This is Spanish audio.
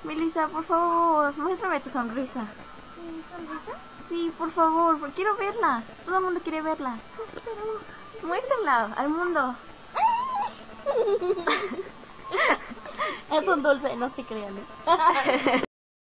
Melissa, por favor, muéstrame tu sonrisa. ¿Mi sonrisa? Sí, por favor, quiero verla. Todo el mundo quiere verla. Pero... Muéstrala al mundo. Es un dulce, no se crean.